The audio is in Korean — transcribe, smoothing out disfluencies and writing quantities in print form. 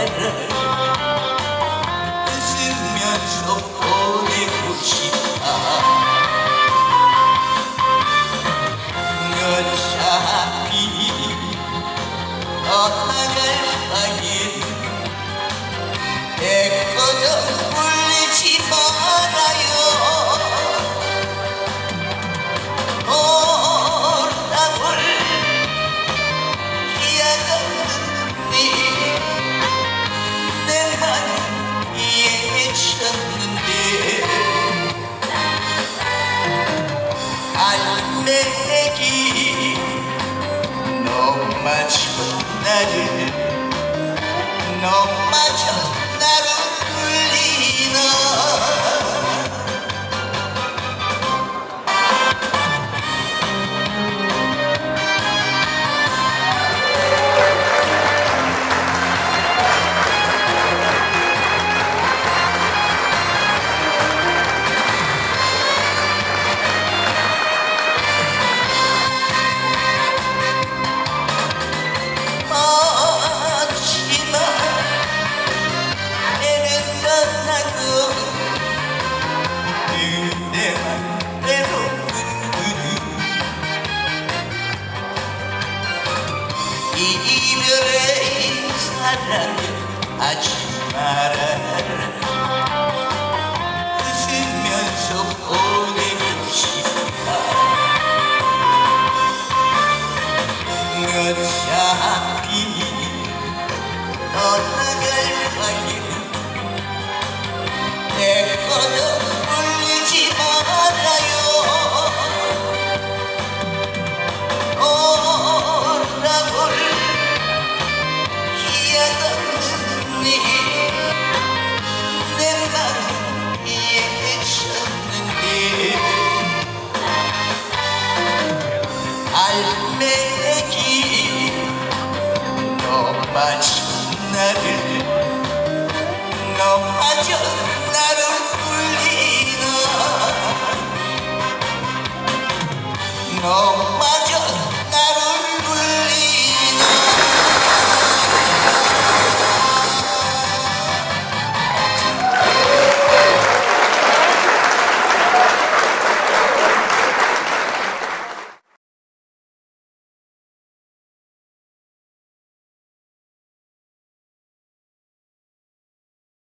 웃으면서 보내고 싶다. 어차피 떠나갈 바엔 내 거저 울리지 말아요. 오라볼 기약없는 내 맘 이해쳤는데 알매기 너마저 나를 너마저 나를 울리나. 이별의 사랑을 하지 말아라. 웃으면서 보내고 싶다. 어차피 떠나갈 바엔 내 거저 울리지 말아요. 내 맘 이해했었는데 알매기 너마저 나를 울리나. 너마저